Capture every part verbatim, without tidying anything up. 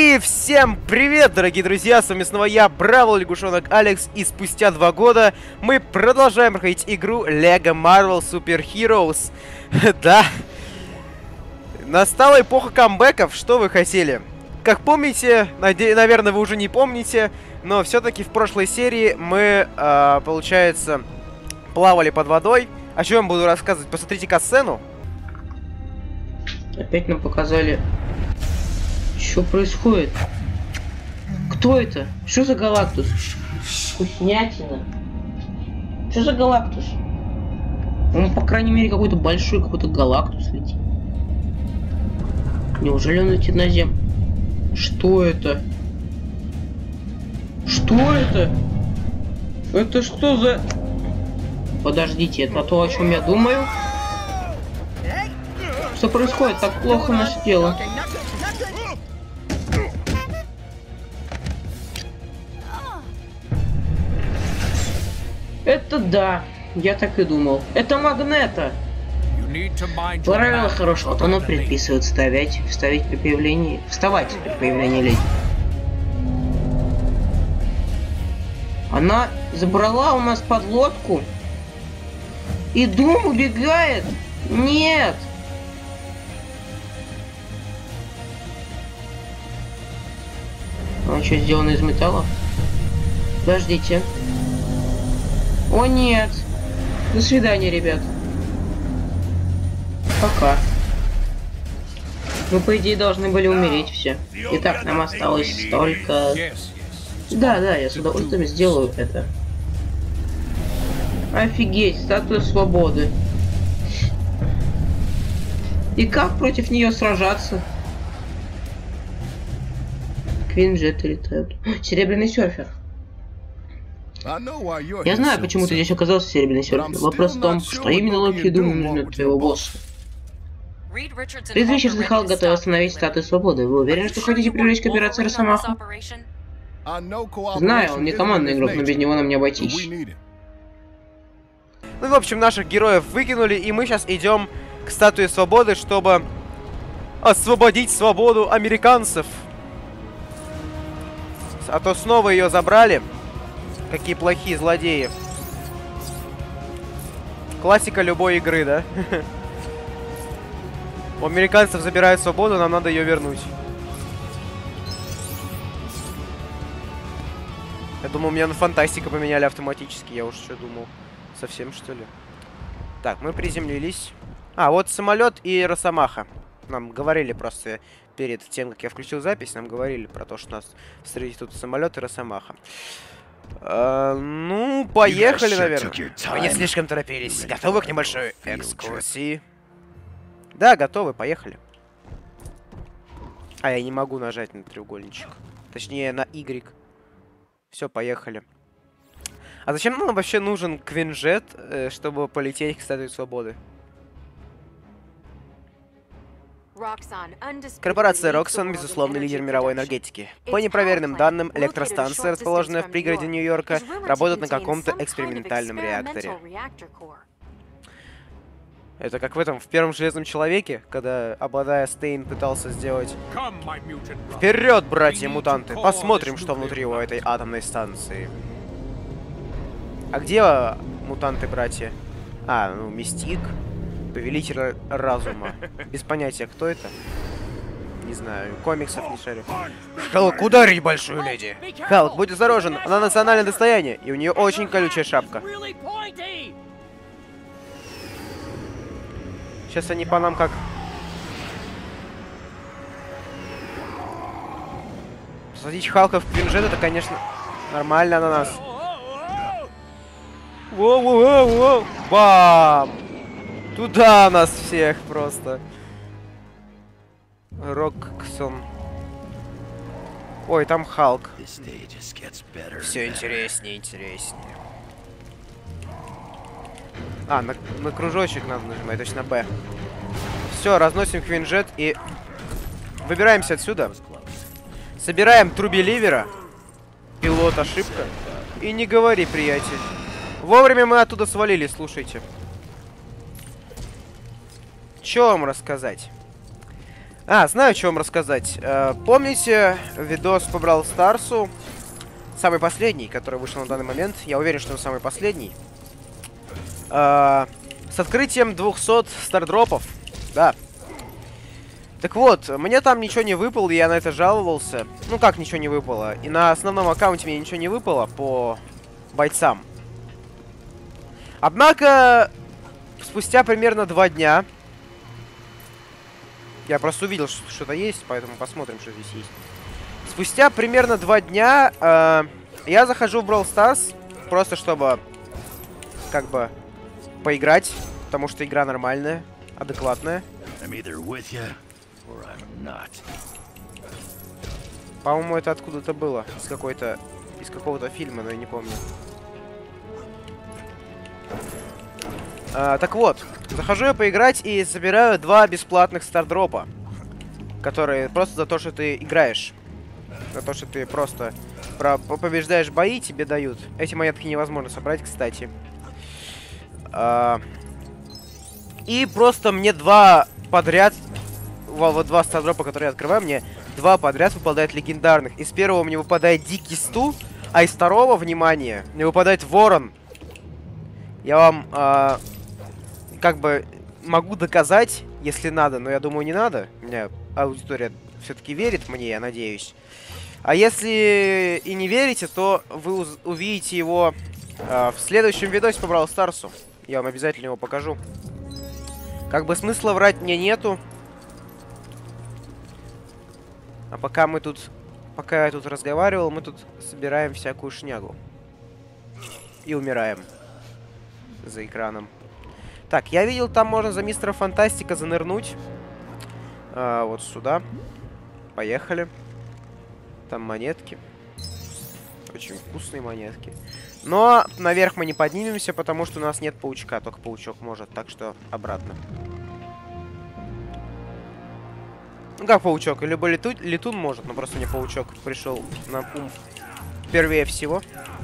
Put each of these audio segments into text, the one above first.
И всем привет, дорогие друзья, с вами снова я, Бравл Лягушонок Алекс, и спустя два года мы продолжаем проходить игру Lego Marvel Super Heroes. Да, настала эпоха камбэков, что вы хотели? Как помните, наде... наверное, вы уже не помните, но все-таки в прошлой серии мы, э, получается, плавали под водой. О чем я вам буду рассказывать? Посмотрите катсцену. Опять нам показали... Что происходит? Кто это? Что за Галактус? Вкуснятина. Что за Галактус? Он, по крайней мере, какой-то большой какой-то Галактус летит. Неужели он летит на Землю? Что это? Что это? Это что за... Подождите, это то, о чем я думаю? Что происходит? Так плохо наше дело. Это да, я так и думал. Это Магнето. Правило хорошего тона предписывает вставать, вставить при появлении, вставать при появлении леди. Она забрала у нас подлодку. И Дум убегает. Нет. А что, сделано из металла? Подождите. О нет! До свидания, ребят. Пока. Мы, по идее, должны были умереть все. Итак, нам осталось только... Да, да, я с удовольствием сделаю это. Офигеть, статуя свободы. И как против нее сражаться? Квинджет летают. Серебряный серфер. Я знаю, почему ты здесь оказался, серебряный серфер. Вопрос в том, что именно Локи и Дум нужны от твоего босса. Рид Ричардс и Халк готовы остановить статую свободы. Вы уверены, что хотите привлечь к операции Росомаху? Знаю, он не командный игрок, но без него нам не обойтись. Ну, в общем, наших героев выкинули, и мы сейчас идем к статуе свободы, чтобы освободить свободу американцев. А то снова ее забрали. Какие плохие злодеи. Классика любой игры, да? У американцев забирают свободу, нам надо ее вернуть. Я думал, меня на фантастика поменяли автоматически. Я уж что думал. Совсем, что ли? Так, мы приземлились. А, вот самолет и Росомаха. Нам говорили просто перед тем, как я включил запись, нам говорили про то, что у нас встретить тут самолет и Росомаха. Uh, ну, поехали, наверное. Мы не слишком торопились. Готовы к небольшой экскурсии? Да, готовы, поехали. А, я не могу нажать на треугольничек. Точнее, на Y. Все, поехали. А зачем нам вообще нужен Квинджет, чтобы полететь к статуе свободы? Корпорация Roxxon, безусловно, лидер мировой энергетики. По непроверенным данным, электростанция, расположенная в пригороде Нью-Йорка, работает на каком-то экспериментальном реакторе. Это как в этом, в первом Железном Человеке, когда, обладая Стейн, пытался сделать... Вперед, братья-мутанты! Посмотрим, что внутри у этой атомной станции. А где мутанты-братья? А, ну, Мистик. Повелитель разума. Без понятия, кто это. Не знаю, комиксов не шарю. Халк, ударить большую леди! Халк, будь осторожен, она национальное достояние, и у нее очень колючая шапка. Сейчас они по нам как... Посадить Халка в Квинджет, это, конечно, нормально на нас. Воу-воу-воу-воу! Бам! Туда нас всех просто. Роксон. Ой, там Халк. Все интереснее, интереснее. А, на, на кружочек надо нажимать, точно Б. Все, разносим Квинджет и выбираемся отсюда. Собираем Трубеливера. Пилот, ошибка. И не говори, приятель. Вовремя мы оттуда свалили, слушайте. Что вам рассказать? А, знаю, что вам рассказать. Э, помните видос по Brawl Старсу? Самый последний, который вышел на данный момент. Я уверен, что он самый последний. Э, с открытием двухсот стардропов. Да. Так вот, мне там ничего не выпало, и я на это жаловался. Ну как ничего не выпало? И на основном аккаунте мне ничего не выпало по бойцам. Однако, спустя примерно два дня... Я просто увидел, что что-то есть, поэтому посмотрим, что здесь есть. Спустя примерно два дня э, я захожу в Brawl Stars, просто чтобы, как бы, поиграть, потому что игра нормальная, адекватная. По-моему, это откуда-то было, из какой-то, из какого-то фильма, но я не помню. А, так вот, захожу я поиграть и собираю два бесплатных стардропа, которые просто за то, что ты играешь, за то, что ты просто про побеждаешь бои, тебе дают. Эти монетки невозможно собрать, кстати. А, и просто мне два подряд, вот два стардропа, которые я открываю, мне два подряд выпадают легендарных. Из первого мне выпадает Дикий Стул, а из второго, внимание, мне выпадает Ворон. Я вам... А, как бы могу доказать, если надо, но я думаю, не надо. У меня аудитория все-таки верит мне, я надеюсь. А если и не верите, то вы увидите его э, в следующем видосе по Brawl Старсу. Я вам обязательно его покажу. Как бы смысла врать мне нету. А пока мы тут... Пока я тут разговаривал, мы тут собираем всякую шнягу. И умираем. За экраном. Так, я видел, там можно за мистера Фантастика занырнуть. А, вот сюда. Поехали. Там монетки. Очень вкусные монетки. Но наверх мы не поднимемся, потому что у нас нет паучка. Только паучок может, так что обратно. Ну как паучок? Любой лету... летун может, но просто мне паучок пришел на ум первее всего.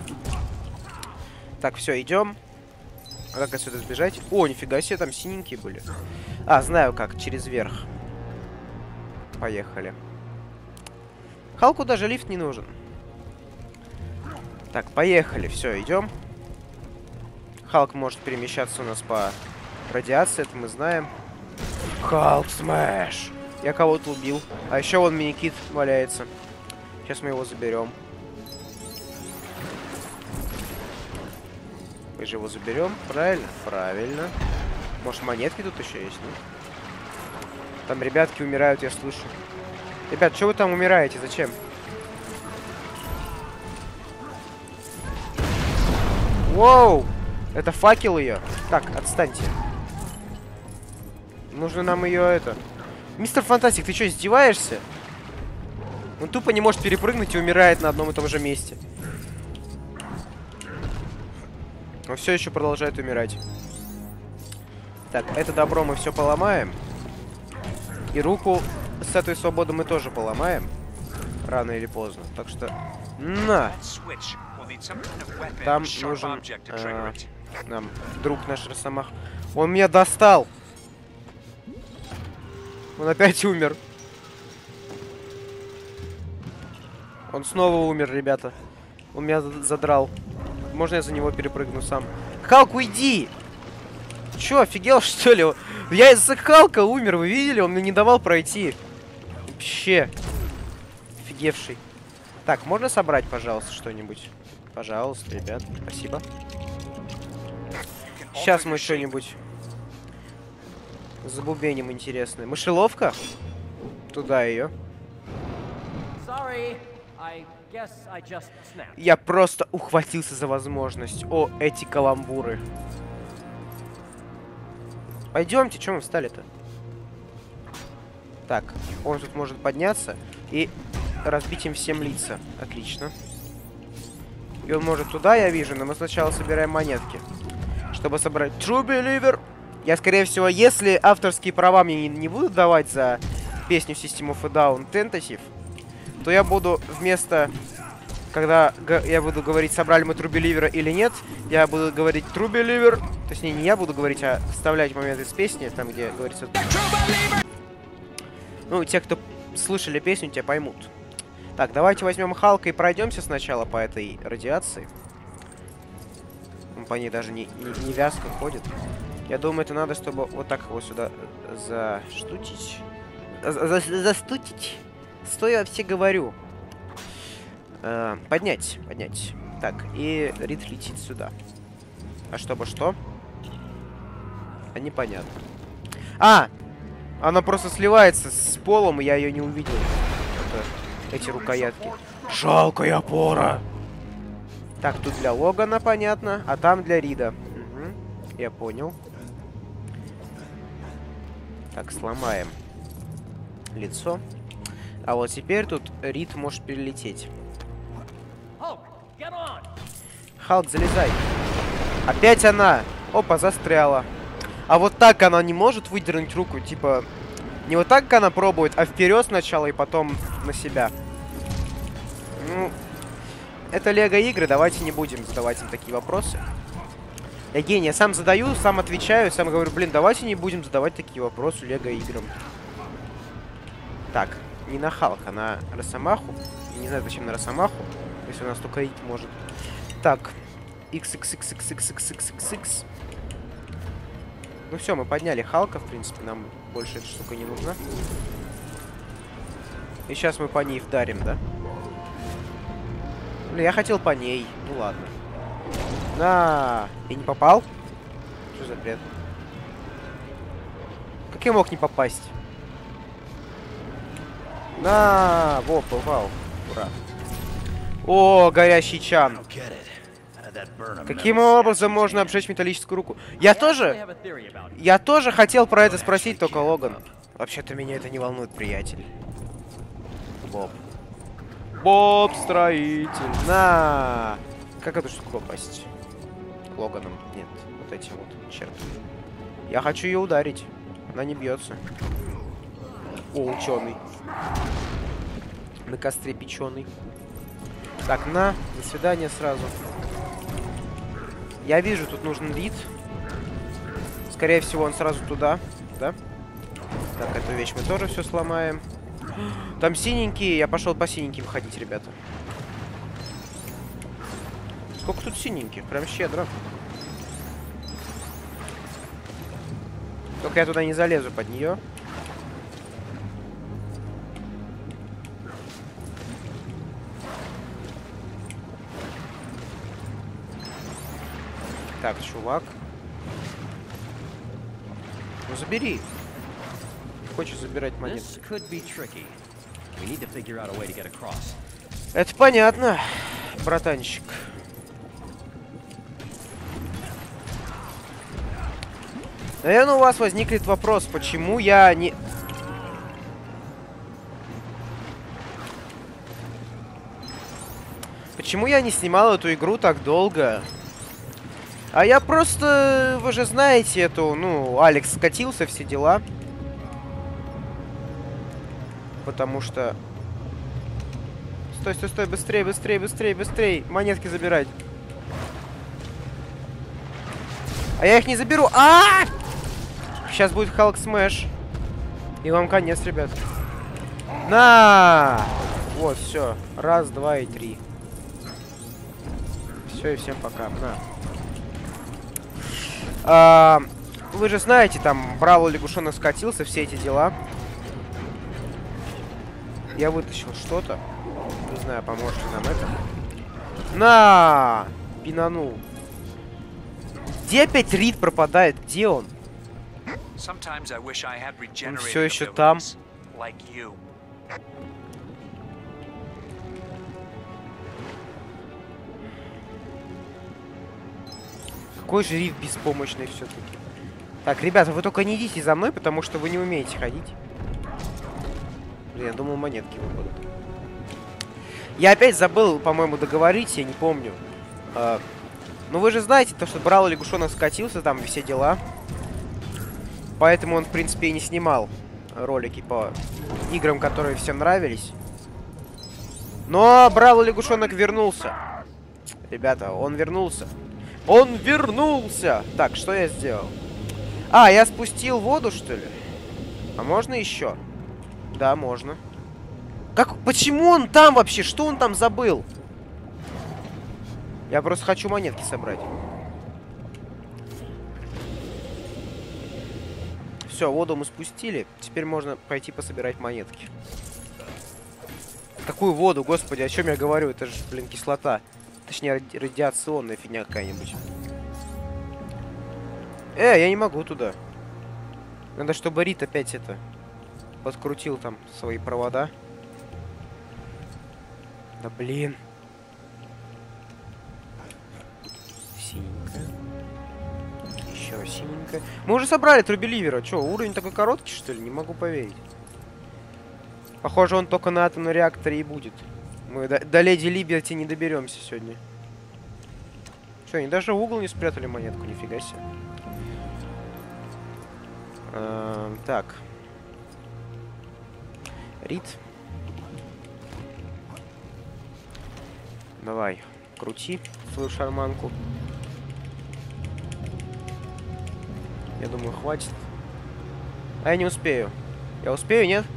Так, все, идем. А как отсюда сбежать? О, нифига себе, там синенькие были. А, знаю как, через верх. Поехали. Халку даже лифт не нужен. Так, поехали, все, идем. Халк может перемещаться у нас по радиации, это мы знаем. Халк смэш! Я кого-то убил. А еще вон мини-кит валяется. Сейчас мы его заберем. Мы же его заберем, правильно? Правильно. Может, монетки тут еще есть, ну? Там ребятки умирают, я слышу. Ребят, что вы там умираете? Зачем? Воу! Это факел ее. Так, отстаньте. Нужно нам ее это... Мистер Фантастик, ты что, издеваешься? Он тупо не может перепрыгнуть и умирает на одном и том же месте. Он все еще продолжает умирать. Так, это добро мы все поломаем. И руку с этой свободы мы тоже поломаем. Рано или поздно. Так что... На! Там нужен... Э, нам друг наш Росомах. Он меня достал! Он опять умер. Он снова умер, ребята. Он меня задрал. Можно я за него перепрыгну сам? Халк, уйди! Чё, офигел, что ли? Я из-за Халка умер, вы видели? Он мне не давал пройти. Вообще. Офигевший. Так, можно собрать, пожалуйста, что-нибудь? Пожалуйста, ребят. Спасибо. Сейчас мы что-нибудь забубеним интересное. Мышеловка? Туда ее. Я просто ухватился за возможность. О, эти каламбуры. Пойдемте, чем мы встали-то? Так, он тут может подняться и разбить им всем лица. Отлично. И он может туда, я вижу, но мы сначала собираем монетки, чтобы собрать True Believer. Я, скорее всего, если авторские права мне не, не будут давать за песню System of a Down Tentative, то я буду вместо... Когда я буду говорить, собрали мы True Believer или нет, я буду говорить True Believer. То есть не, не я буду говорить, а вставлять момент из песни, там, где говорится... Ну, те, кто слышали песню, те поймут. Так, давайте возьмем Халка и пройдемся сначала по этой радиации. Он по ней даже не, не, не вязко ходит. Я думаю, это надо, чтобы вот так его сюда заштутить. За, за, застутить. Что я вообще говорю? Э, поднять, поднять. Так, и Рид летит сюда. А чтобы что? А непонятно. А! Она просто сливается с полом, и я ее не увидел. Это, эти рукоятки. Жалкая опора! Так, тут для Логана, понятно. А там для Рида. Угу, я понял. Так, сломаем лицо. А вот теперь тут Рид может перелететь. Халк, залезай. Опять она. Опа, застряла. А вот так она не может выдернуть руку. Типа, не вот так, как она пробует, а вперед сначала и потом на себя. Ну, это Лего игры, давайте не будем задавать им такие вопросы. Я гений, я сам задаю, сам отвечаю, сам говорю, блин, давайте не будем задавать такие вопросы Лего играм. Так, не на Халк, а на Росомаху. Я не знаю, зачем на Росомаху, если у нас только Рид может. Так, икс икс икс икс икс икс икс икс икс. Ну все, мы подняли Халка, в принципе, нам больше эта штука не нужна. И сейчас мы по ней вдарим, да? Блин, я хотел по ней. Ну ладно. На! И не попал? Что за бред? Как я мог не попасть? На! Во, попал. Ура. О, горящий чан. Каким образом можно обжечь металлическую руку? Я тоже... Я тоже хотел про это спросить, только Логан. Вообще-то меня это не волнует, приятель. Боб. Боб строитель. На! Как эту штуку попасть? Логаном. Нет. Вот этим вот. Черт. Я хочу ее ударить. Она не бьется. О, ученый. На костре печеный. Так, на. До свидания сразу. Я вижу, тут нужен Рид. Скорее всего, он сразу туда. Да? Так, эту вещь мы тоже все сломаем. Там синенькие. Я пошел по синеньким ходить, ребята. Сколько тут синеньких? Прям щедро. Только я туда не залезу под нее. Так, чувак. Ну забери. Хочешь забирать монеты. Это понятно, братанчик. Наверное, у вас возникнет вопрос, почему я не... Почему я не снимал эту игру так долго? А я просто... Вы же знаете эту... Ну, Алекс скатился, все дела. Потому что... Стой, стой, стой, быстрее, быстрее, быстрее, быстрее. Монетки забирать. А я их не заберу. А! Сейчас будет Халк Смэш. И вам конец, ребят. На! Вот, все. Раз, два и три. Все, и всем пока. На. А, вы же знаете, там Бравл лягушонок скатился, все эти дела. Я вытащил что-то. Не знаю, поможет ли нам это. На! Пинанул. Где опять Рид пропадает? Где он? Он все еще там. Какой же Рид беспомощный все-таки. Так, ребята, вы только не идите за мной, потому что вы не умеете ходить. Блин, я думал, монетки выпадут. Я опять забыл, по-моему, договорить, я не помню. А, ну вы же знаете, то, что Бравл лягушонок скатился, там все дела. Поэтому он, в принципе, и не снимал ролики по играм, которые всем нравились. Но Бравл лягушонок вернулся. Ребята, он вернулся. Он вернулся! Так, что я сделал? А, я спустил воду, что ли? А можно еще? Да, можно. Как? Почему он там вообще? Что он там забыл? Я просто хочу монетки собрать. Все, воду мы спустили. Теперь можно пойти пособирать монетки. Какую воду, господи, о чем я говорю? Это же, блин, кислота. Точнее, ради радиационная фигня какая-нибудь. Э, я не могу туда. Надо, чтобы Рит опять это... подкрутил там свои провода. Да блин. Синенькая. Еще синенькая. Мы уже собрали трубеливера. Че, уровень такой короткий, что ли? Не могу поверить. Похоже, он только на атомном реакторе и будет. Мы до, до Леди Либерти не доберемся сегодня. Че, они даже в угол не спрятали монетку, нифига себе. Эм, так. Рит. Давай, крути свою шарманку. Я думаю, хватит. А я не успею. Я успею, нет?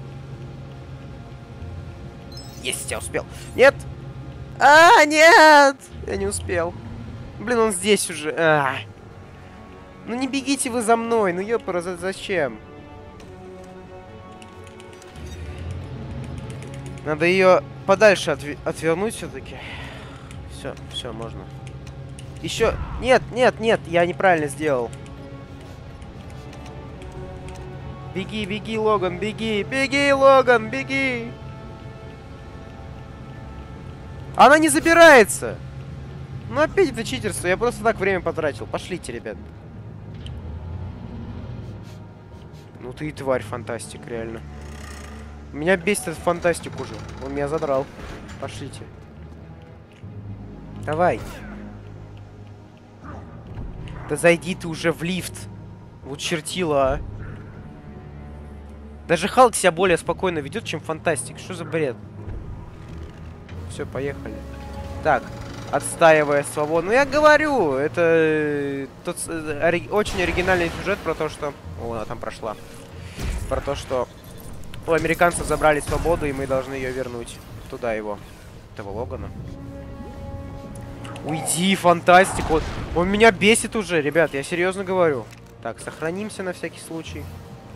Есть, я успел. Нет! А, нет! Я не успел. Блин, он здесь уже. А. Ну не бегите вы за мной. Ну ёпара, зачем? Надо ее подальше отв... отвернуть все-таки. Все, все, можно. Еще. Нет, нет, нет, я неправильно сделал. Беги, беги, Логан, беги, беги, Логан, беги. Она не забирается. Ну опять это читерство. Я просто так время потратил. Пошлите, ребят. Ну ты и тварь, фантастик, реально. Меня бесит этот фантастик уже. Он меня задрал. Пошлите. Давай. Да зайди ты уже в лифт. Вот чертила, а. Даже Халк себя более спокойно ведет, чем фантастик. Что за бред? Все, поехали. Так, отстаивая свободу. Ну я говорю, это тот ори очень оригинальный сюжет про то, что... О, она там прошла. Про то, что у американцев забрали свободу, и мы должны ее вернуть. Туда его. Этого Логана. Уйди, фантастик. Вот. Он меня бесит уже, ребят, я серьезно говорю. Так, сохранимся на всякий случай.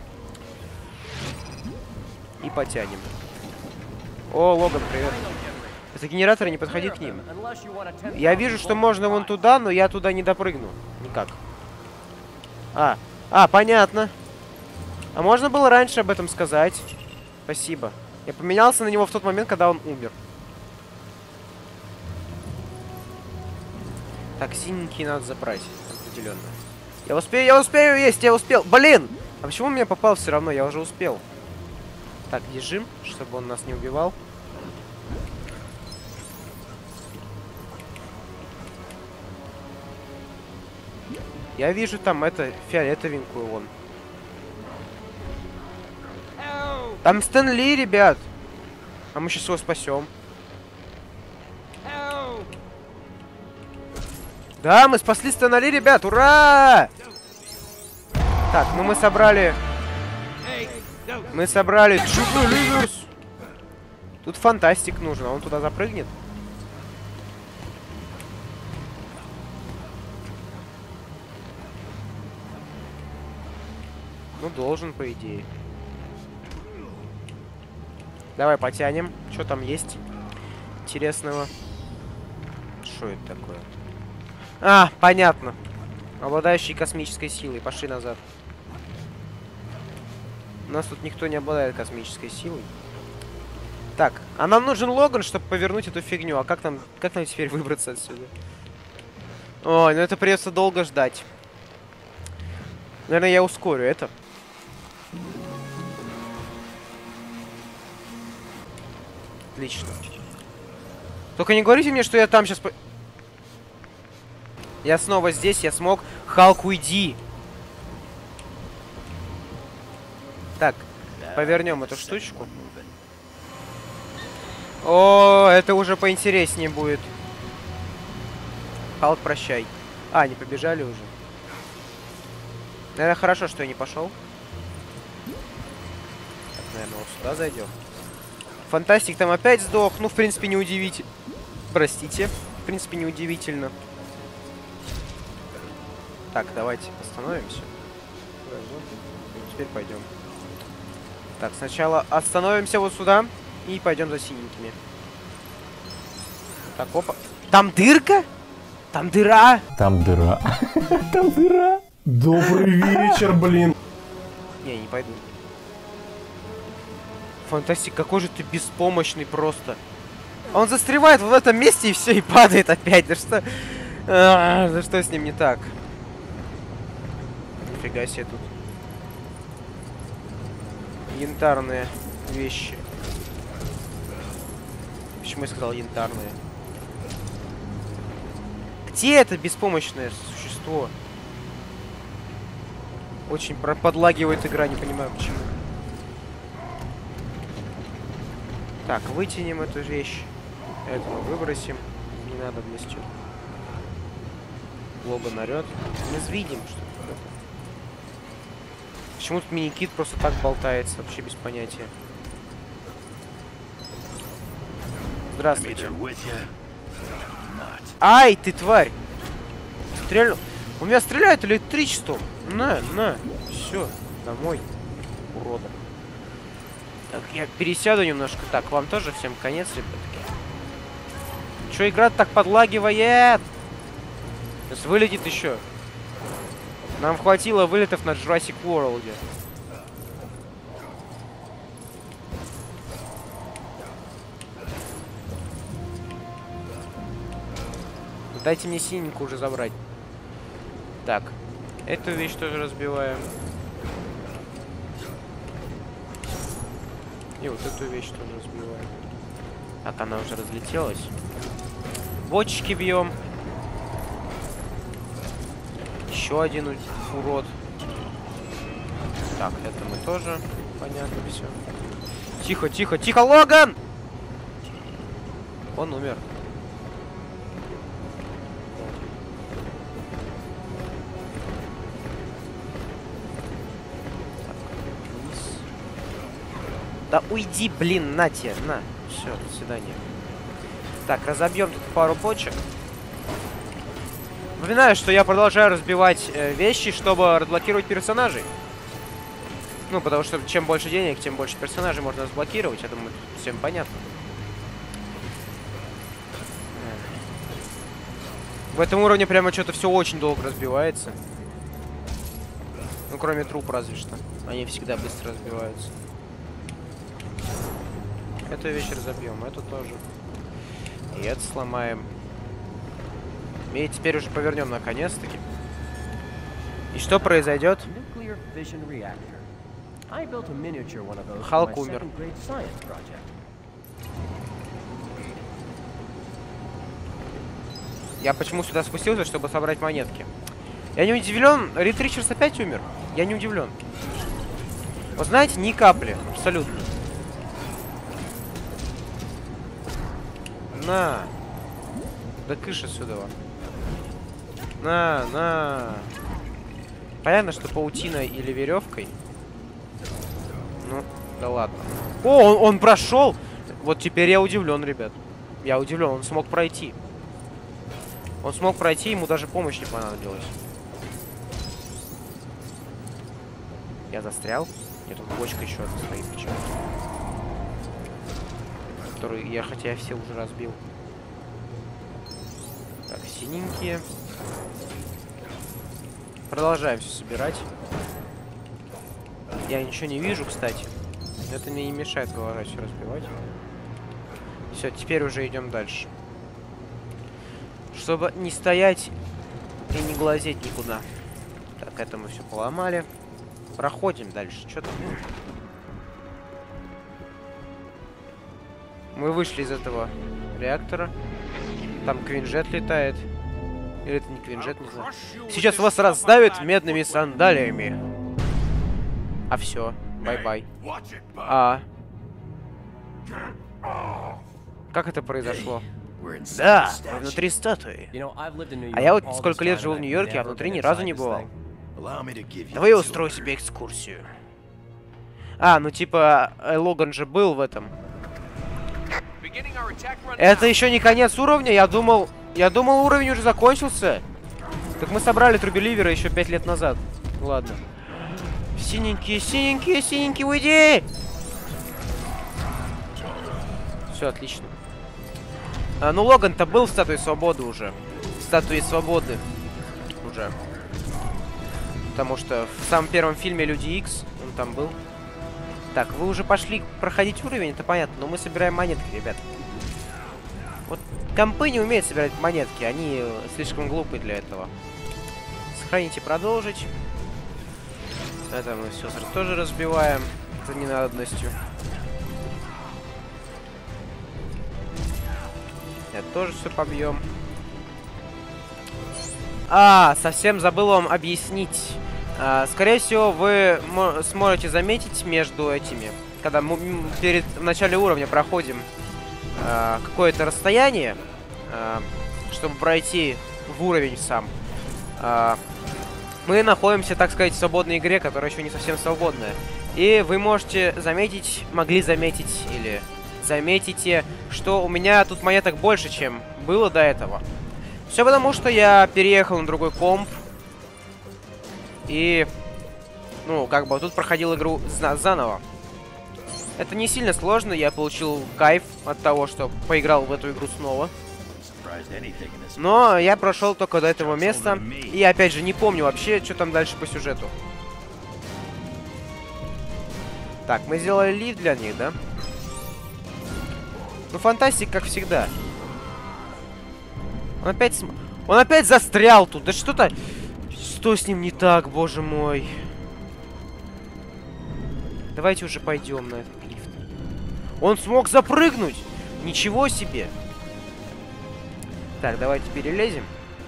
И потянем. О, Логан, привет. Это генераторы, не подходи к ним. Я вижу, что можно вон туда, но я туда не допрыгну. Никак. А, а, понятно. А можно было раньше об этом сказать? Спасибо. Я поменялся на него в тот момент, когда он умер. Так, синенький надо забрать. Определенно. Я успею, я успею есть, я успел. Блин! А почему он меня попал все равно? Я уже успел. Так, держим, чтобы он нас не убивал. Я вижу там это фиолетовенькую вон. Там Стэн Ли, ребят. А мы сейчас его спасем. Да, мы спасли Стэна Ли, ребят. Ура! Так, ну мы собрали... Мы собрали Джубиливерс. Тут фантастик нужен, а он туда запрыгнет. Ну, должен, по идее. Давай потянем. Что там есть интересного? Что это такое? А, понятно. Обладающий космической силой. Пошли назад. У нас тут никто не обладает космической силой. Так, а нам нужен Логан, чтобы повернуть эту фигню. А как нам, как нам теперь выбраться отсюда? Ой, ну это придется долго ждать. Наверное, я ускорю это. Отлично. Только не говорите мне, что я там сейчас... По... Я снова здесь, я смог. Халк, уйди. Так, повернем эту штучку. О, это уже поинтереснее будет. Халк, прощай. А, не побежали уже. Наверное, хорошо, что я не пошел. Так, наверное, вот сюда зайдем. Фантастик там опять сдох. Ну, в принципе, не удивительно. Простите. В принципе, не удивительно. Так, давайте остановимся. Теперь пойдем. Так, сначала остановимся вот сюда. И пойдем за синенькими. Так, опа. Там дырка? Там дыра? Там дыра. Там дыра. Добрый вечер, блин. Не, не пойду. Фантастик, какой же ты беспомощный просто. Он застревает в этом месте и все, и падает опять. Да что? А, да что с ним не так? Нифига себе тут. Янтарные вещи. Почему я сказал янтарные? Где это беспомощное существо? Очень подлагивает игра, не понимаю почему. Так, вытянем эту вещь. Это мы выбросим. Не надо вместе. Лоба нарет. Мы видим, что тут это. Почему тут мини-кит просто так болтается? Вообще без понятия. Здравствуйте. Ай, ты тварь! Стрельнул. У меня стреляет электричеством. На, на. Все, домой. Урода. Так, я пересяду немножко. Так, вам тоже всем конец, ребятки. Че игра так подлагивает? Сейчас вылетит еще. Нам хватило вылетов на Jurassic World. Дайте мне синенькую уже забрать. Так, эту вещь тоже разбиваем. И вот эту вещь тоже разбиваем. Так, она уже разлетелась. Бочки бьем. Еще один урод. Так, это мы тоже. Понятно, все. Тихо, тихо, тихо, Логан! Он умер. Да уйди, блин, на тебе, на. Все, до свидания. Так, разобьем тут пару бочек. Напоминаю, что я продолжаю разбивать э, вещи, чтобы разблокировать персонажей. Ну, потому что чем больше денег, тем больше персонажей можно разблокировать. Я думаю, всем понятно. В этом уровне прямо что-то все очень долго разбивается. Ну, кроме труп разве что. Они всегда быстро разбиваются. Эту вещь разобьем, эту тоже. И это сломаем. И теперь уже повернем наконец-таки. И что произойдет? Халк умер. Я почему сюда спустился, чтобы собрать монетки? Я не удивлен. Рид Ричардс опять умер. Я не удивлен. Вы знаете, ни капли. Абсолютно. На. Да кыш отсюда. На, на. Понятно, что паутиной или веревкой. Ну, да ладно. О, он, он прошел. Вот теперь я удивлен, ребят. Я удивлен, он смог пройти. Он смог пройти, ему даже помощь не понадобилась. Я застрял. Нет, тут бочка еще одна стоит почему-то. Которую я, хотя я все уже разбил. Так, синенькие. Продолжаем все собирать. Я ничего не вижу, кстати. Это мне не мешает продолжать все разбивать. Все, теперь уже идем дальше. Чтобы не стоять и не глазеть никуда. Так, это мы все поломали. Проходим дальше. Что там? Мы вышли из этого реактора. Там Квинджет летает. Или это не Квинджет, не знаю. Сейчас вас раздавят медными сандалиями. А все. Бай-бай. А. Как это произошло? Да, мы внутри статуи. А я вот сколько лет живу в Нью-Йорке, а внутри ни разу не бывал. Давай я устрою себе экскурсию. А, ну типа, э, Логан же был в этом. Это еще не конец уровня, я думал... Я думал, уровень уже закончился. Так мы собрали Трубеливера еще пять лет назад. Ладно. Синенькие, синенькие, синенькие, уйди! Все, отлично. А, ну, Логан-то был в Статуе Свободы уже. В Статуе Свободы. Уже. Потому что в самом первом фильме Люди Икс он там был. Так, вы уже пошли проходить уровень, это понятно, но мы собираем монетки, ребят. Вот компы не умеют собирать монетки, они слишком глупые для этого. Сохранить и продолжить. Это мы все тоже разбиваем за ненадобностью. Это тоже все побьем. А, совсем забыл вам объяснить. А, скорее всего, вы сможете заметить между этими, когда мы перед в начале уровня проходим а, какое-то расстояние, а, чтобы пройти в уровень сам. А, мы находимся, так сказать, в свободной игре, которая еще не совсем свободная. И вы можете заметить, могли заметить или заметите, что у меня тут монеток больше, чем было до этого. Все потому, что я переехал на другой комп. И, ну, как бы тут проходил игру заново. Это не сильно сложно, я получил кайф от того, что поиграл в эту игру снова. Но я прошел только до этого места. И опять же, не помню вообще, что там дальше по сюжету. Так, мы сделали лифт для них, да? Ну, фантастик, как всегда. Он опять... См... Он опять застрял тут. Да что-то... Что с ним не так, боже мой? Давайте уже пойдем на этот лифт. Он смог запрыгнуть! Ничего себе! Так, давайте перелезем.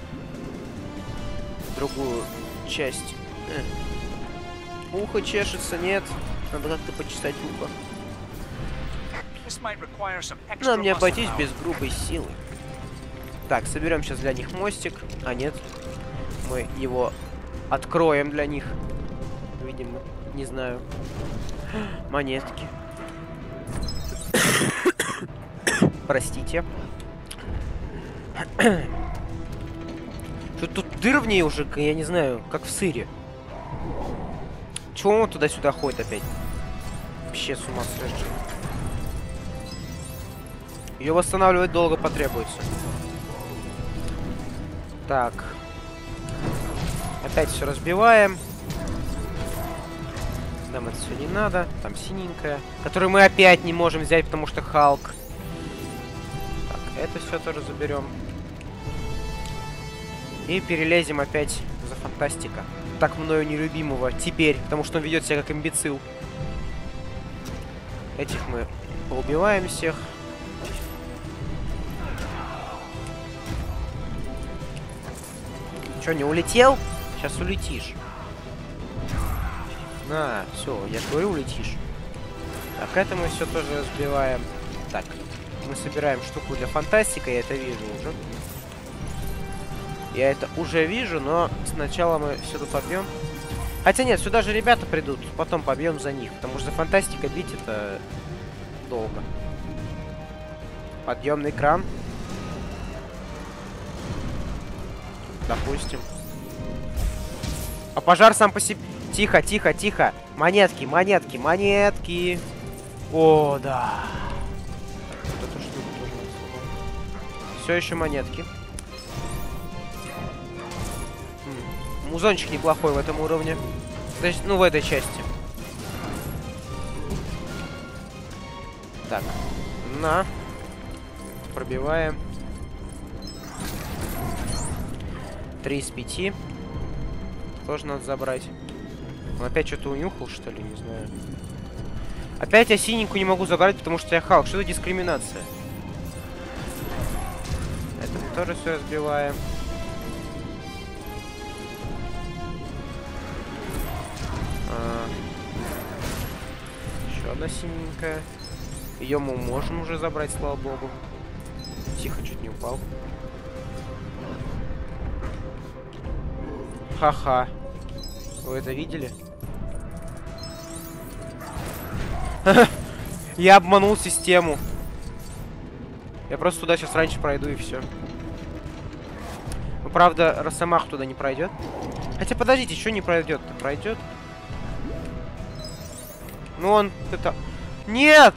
В другую часть. Э. Ухо чешется, нет. Надо как-то почесать ухо. Нам не обойтись без грубой силы. Так, соберем сейчас для них мостик. А нет. Мы его откроем для них. Видимо, не знаю. Монетки. Простите. Что тут дыр в ней уже, я не знаю, как в сыре. Чего он туда-сюда ходит опять? Вообще с ума сошедший. Ее восстанавливать долго потребуется. Так. Опять все разбиваем. Нам это все не надо. Там синенькая. Которую мы опять не можем взять, потому что Халк. Так, это все тоже заберем. И перелезем опять за фантастика. Так мною нелюбимого теперь, потому что он ведет себя как имбецил. Этих мы поубиваем всех. Че, не улетел? Сейчас улетишь. На, все, я же говорю, улетишь. Так, это мы все тоже разбиваем. Так, мы собираем штуку для фантастика, я это вижу уже. Я это уже вижу, но сначала мы все тут побьем. Хотя нет, сюда же ребята придут, потом побьем за них, потому что за фантастика бить это долго. Подъемный кран. Допустим. А пожар сам по себе... Тихо, тихо, тихо. Монетки, монетки, монетки. О, да. Вот эту штуку тоже надо сломать. Все еще монетки. М-м. Музончик неплохой в этом уровне. Значит, ну, в этой части. Так. На. Пробиваем. Три из пяти. Тоже надо забрать. Он опять что-то унюхал, что ли? Не знаю. Опять я синенькую не могу забрать, потому что я Халк. Что это дискриминация? Это мы тоже все разбиваем. А... Еще одна синенькая. Ее мы можем уже забрать, слава богу. Тихо, чуть не упал. Ха-ха. Вы это видели? Я обманул систему. Я просто туда сейчас раньше пройду и все. Ну, правда, Росомах туда не пройдет. Хотя, подождите, что не пройдет-то? Пройдет? Ну, он это... Нет!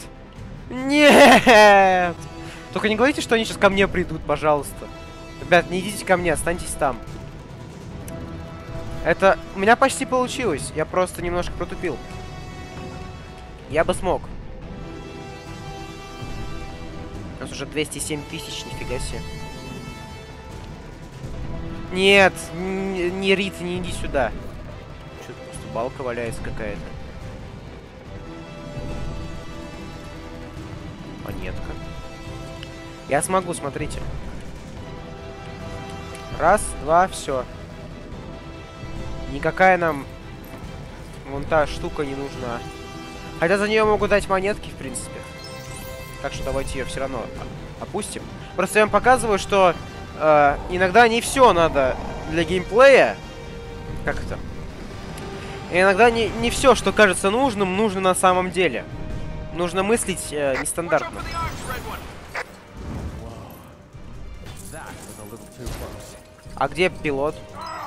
Нет! Только не говорите, что они сейчас ко мне придут, пожалуйста. Ребят, не идите ко мне, останьтесь там. Это... У меня почти получилось. Я просто немножко протупил. Я бы смог. У нас уже двести семь тысяч, нифига себе. Нет, не, не Рит, не иди сюда. Что-то просто балка валяется какая-то. Монетка. Я смогу, смотрите. Раз, два, все. Никакая нам вон та штука не нужна. Хотя за нее могут дать монетки, в принципе. Так что давайте ее все равно опустим. Просто я вам показываю, что э, иногда не все надо для геймплея. Как это? И иногда не, не все, что кажется нужным, нужно на самом деле. Нужно мыслить э, нестандартно. А где пилот?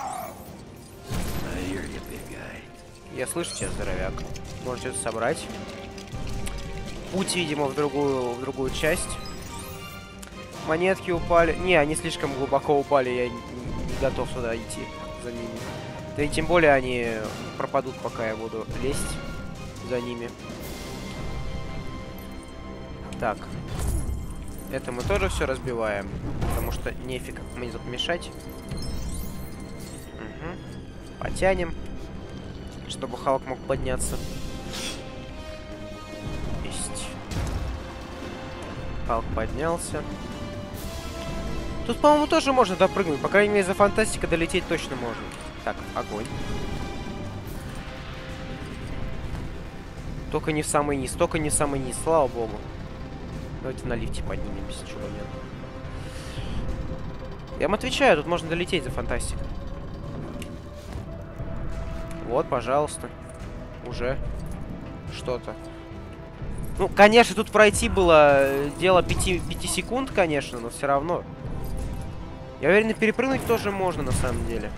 Я слышу тебя, здоровяк. Можете это собрать. Путь, видимо, в другую, в другую часть. Монетки упали. Не, они слишком глубоко упали. Я не, не готов туда идти за ними. Да и тем более они пропадут, пока я буду лезть за ними. Так. Это мы тоже все разбиваем. Потому что нефиг мне тут мешать. Угу. Потянем. Чтобы Халк мог подняться. Есть. Халк поднялся. Тут, по-моему, тоже можно допрыгнуть. По крайней мере, за фантастика долететь точно можно. Так, огонь. Только не в самый низ. Только не в самый низ, слава богу. Давайте на лифте поднимемся, чего нет. Я вам отвечаю, тут можно долететь за фантастикой. Вот, пожалуйста. Уже что-то. Ну, конечно, тут пройти было дело пяти секунд, конечно, но все равно. Я уверен, перепрыгнуть тоже можно, на самом деле.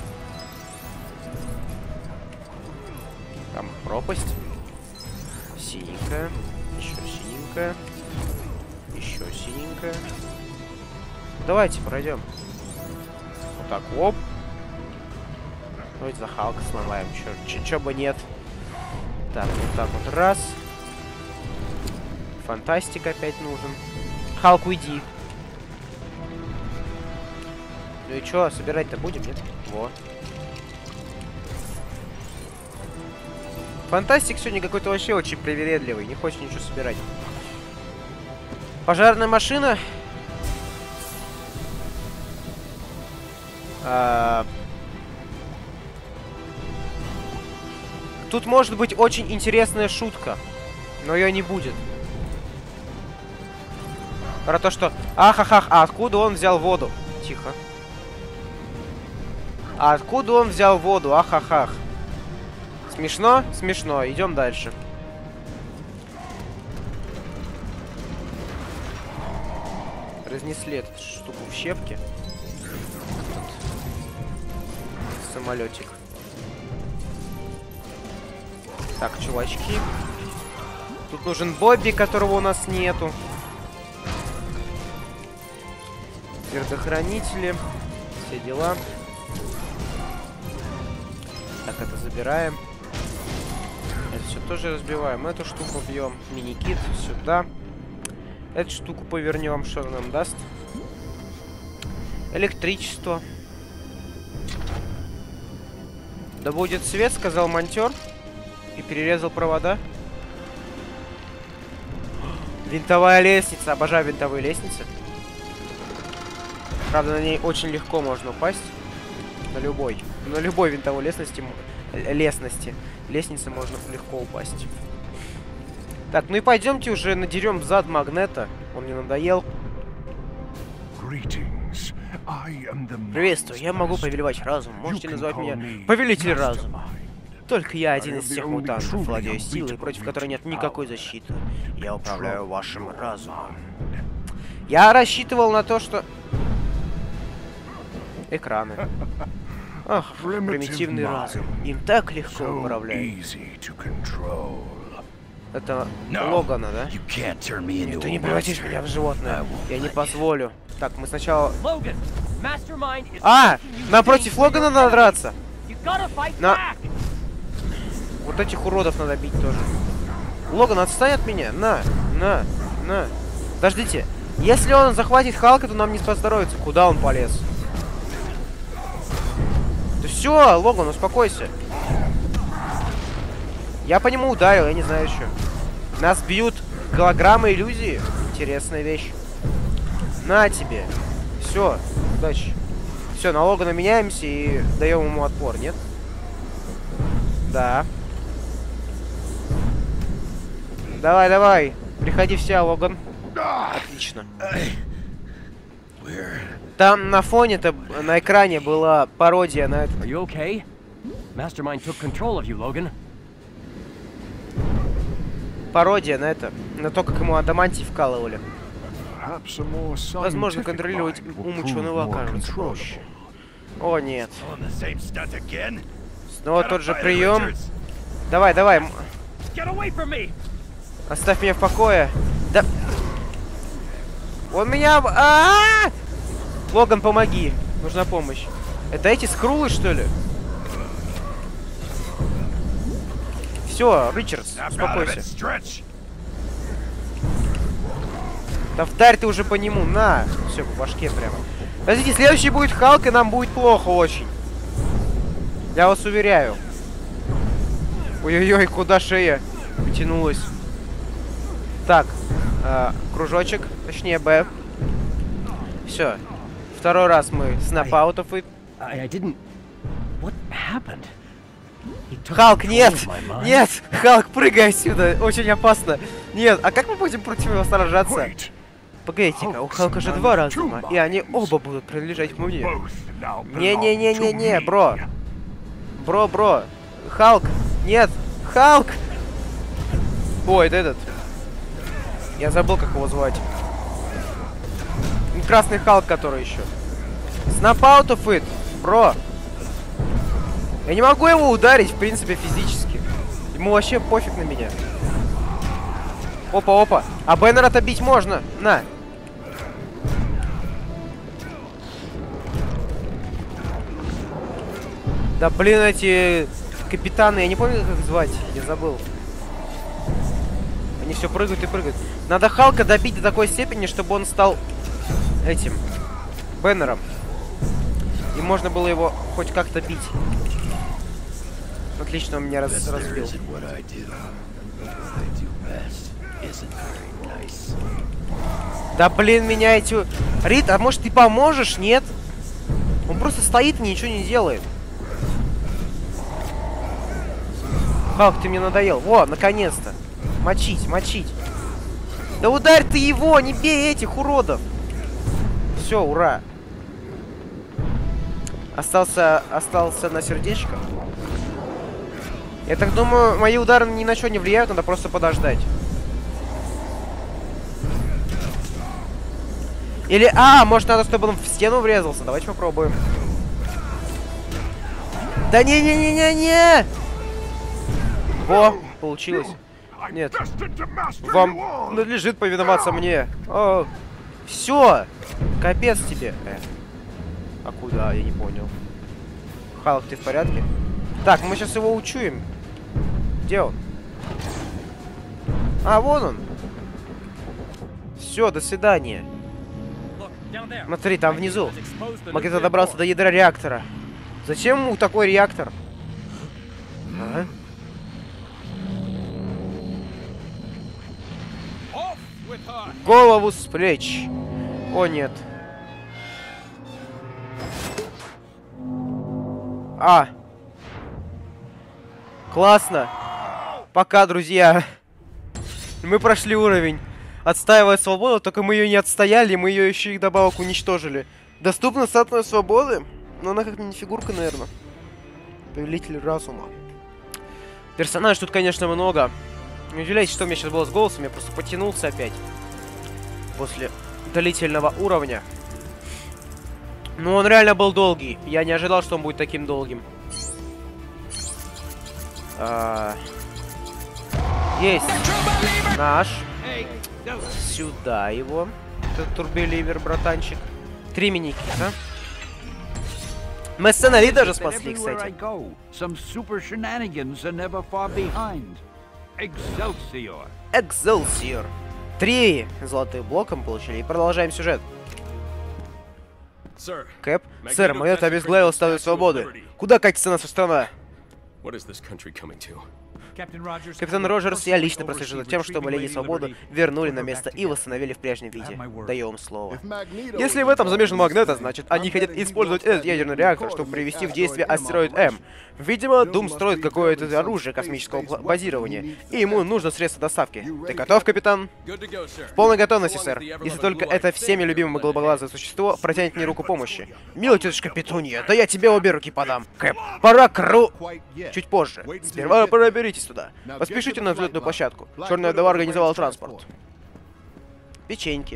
Там пропасть. Синенькая. Еще синенькая. Еще синенькая. Давайте пройдем. Вот так, оп. Давайте за Халка сломаем. Чё, чё, чё бы нет. Так, вот так вот. Раз. Фантастик опять нужен. Халк, уйди. Ну и чё, собирать-то будем, нет? Вот. Фантастик сегодня какой-то вообще очень привередливый. Не хочет ничего собирать. Пожарная машина. А... Тут может быть очень интересная шутка, но ее не будет. Про то, что... Ахахах, а откуда он взял воду? Тихо. А откуда он взял воду? Ахахах. Смешно? Смешно. Идем дальше. Разнесли эту штуку в щепки. Самолетик. Так, чувачки. Тут нужен Бобби, которого у нас нету. Твердохранители. Все дела. Так, это забираем. Это все тоже разбиваем. Эту штуку бьем. Мини-кит сюда. Эту штуку повернем. Что нам даст? Электричество. Да будет свет, сказал монтер. И перерезал провода. Винтовая лестница. Обожаю винтовые лестницы. Правда, на ней очень легко можно упасть. На любой. На любой винтовой лестности. Лестности. Лестнице можно легко упасть. Так, ну и пойдемте уже надерем зад Магнета. Он мне надоел. Приветствую, я могу повелевать разум. Можете назвать меня Повелитель разума. Только я один из тех мутантов, владею силой, против которой нет никакой защиты. Я управляю вашим разумом. Я рассчитывал на то, что... Экраны. Ах, примитивный разум. Им так легко управлять. Это Логана, да? Нет, ты не превратишь меня в животное. Я не позволю. Так, мы сначала... А! Напротив Логана надо драться! На... Вот этих уродов надо бить тоже. Логан, отстань от меня! На! На! На! Подождите. Если он захватит Халка, то нам не поздоровится. Куда он полез? Да все, Логан, успокойся. Я по нему ударил, я не знаю еще. Нас бьют голограммы иллюзии. Интересная вещь. На тебе. Все, удачи. Все, на Логана меняемся и даем ему отпор, нет? Да. Давай, давай. Приходи в себя, Логан. Отлично. Там на фоне-то, на экране была пародия на это. Пародия на это. На то, как ему адамантий вкалывали. Возможно, контролировать ум ученого окажется проще. О, нет. Снова тот же прием. Давай, давай. Оставь меня в покое. Да. Он меня... А-а-а! Логан, помоги. Нужна помощь. Это эти скрулы, что ли? Все, Ричардс, успокойся. Да вдарь ты уже по нему, на! Все, по башке прямо. Подождите, следующий будет Халк, и нам будет плохо очень. Я вас уверяю. Ой-ой-ой, куда шея потянулась. Так, э, кружочек, точнее Б. Все. Второй раз мы снап-аутов и... Халк, нет! Нет! Халк, прыгай отсюда! Очень опасно! Нет, а как мы будем против него сражаться? Погодите-ка, у Халка же два разума, и они оба будут принадлежать мне. Не-не-не-не-не, бро! Бро, бро! Халк! Нет! Халк! Ой, это этот. Я забыл, как его звать. Красный Халк, который еще. Снап-аутов ит, бро! Я не могу его ударить, в принципе, физически. Ему вообще пофиг на меня. Опа-опа. А Бэннера-то бить можно. На. Да блин, эти капитаны, я не помню, как их звать. Я забыл. Они все прыгают и прыгают. Надо Халка добить до такой степени, чтобы он стал этим Бэннером. И можно было его хоть как-то бить. Отлично, он меня раз, разбил. Да блин, меня эти... Рит, а может ты поможешь? Нет? Он просто стоит и ничего не делает. Халк, ты мне надоел. Во, наконец-то. Мочить, мочить. Да ударь ты его, не бей этих уродов. Все, ура. Остался, остался на сердечко. Я так думаю, мои удары ни на что не влияют, надо просто подождать. Или, а, может надо, чтобы он в стену врезался. Давайте попробуем. Да не-не-не-не-не! Во, получилось. Нет. Вам надлежит повиноваться мне. О, все. Капец тебе. Э. А куда? Я не понял. Халк, ты в порядке? Так, мы сейчас его учуем. Где он? А, вон он. Все, до свидания. Смотри, там внизу. Магнето добрался до ядра реактора. Зачем ему такой реактор? А? Голову с плеч. О, нет. А. Классно. Пока, друзья. Мы прошли уровень. Отстаивая свободу, только мы ее не отстояли, мы ее еще и вдобавок уничтожили. Доступна статуя свободы? Но она как мини-фигурка, наверное. Повелитель разума. Персонажей тут, конечно, много. Не удивляйтесь, что у меня сейчас было с голосом, я просто потянулся опять. После длительного уровня. Ну, он реально был долгий. Я не ожидал, что он будет таким долгим. А... Есть. Наш. Сюда его. Этот турбеливер, братанчик. Три мини-кита. Мы с Сенали даже спасли, кстати. Экселсиор. Три золотых блока мы получили. И продолжаем сюжет. Кэп? Сэр, Магнето обезглавил Статую Свободы. Куда катится наша страна? Капитан Роджерс, я лично прослежу за тем, чтобы Леди Свободы вернули на место и восстановили в прежнем виде. Даю вам слово. Если в этом замешан Магнето, значит, они хотят использовать этот ядерный реактор, чтобы привести в действие астероид М. Видимо, Дум строит какое-то оружие космического базирования, и ему нужно средство доставки. Ты готов, капитан? В полной готовности, сэр. Если только это всеми любимое голубоглазое существо протянет мне руку помощи. Милая тетушка Петунья, да я тебе обе руки подам. Кэп, пора кру... Чуть позже. Сперва проберитесь туда. Поспешите на взлетную площадку. Черная вдова организовала транспорт. Печеньки.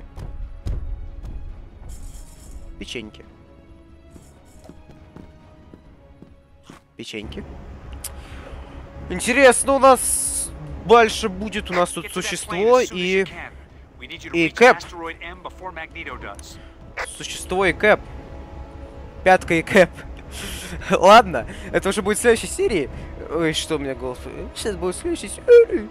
Печеньки. Печеньки. Интересно, у нас дальше будет у нас тут существо и... И Кэп. Существо и Кэп. Пятка и Кэп. Ладно, это уже будет в следующей серии. Ой, что у меня голос... Сейчас будет в следующей серии.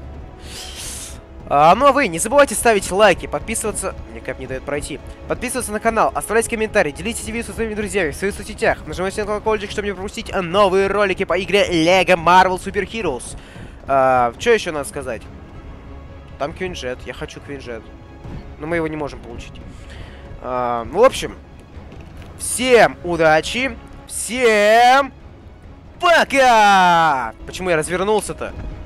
А, ну а вы не забывайте ставить лайки, подписываться... Мне Кэп не дает пройти. Подписываться на канал, оставлять комментарии, делитесь видео со своими друзьями в своих соцсетях. Нажимайте на колокольчик, чтобы не пропустить новые ролики по игре Lego Marvel Super Heroes. А, что еще надо сказать? Там Квинджет, я хочу Квинджет. Но мы его не можем получить. А, ну, в общем, всем удачи, всем пока! Почему я развернулся-то?